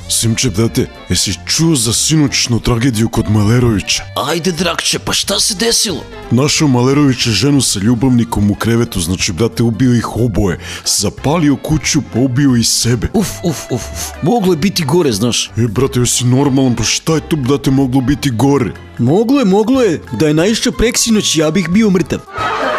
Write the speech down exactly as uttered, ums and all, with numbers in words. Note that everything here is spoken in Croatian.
Симче, брате, еси чуo за синочну трагедiju kod Malerovića? Ajde, Drakče, pa šta se desilo? Našao Malerović je ženu sa ljubavnikom u krevetu, znači, brate, ubio ih oboje. Zapalio kuću, pa ubio i sebe. Uf, uf, uf, uf, moglo je biti gore, znaš. E, brate, jesi normalan, pa šta je tu, brate, moglo biti gore? Moglo je, moglo je. Da je naišao preksinoć, ja bih bio mrtav.